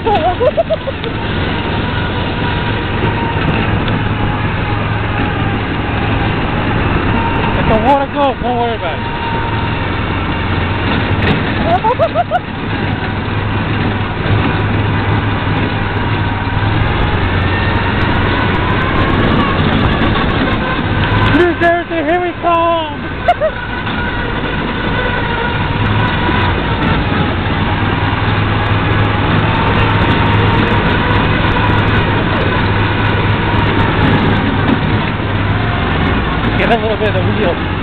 If the water goes, don't worry about it. New Jersey, here we come! Get a little bit of the wheel.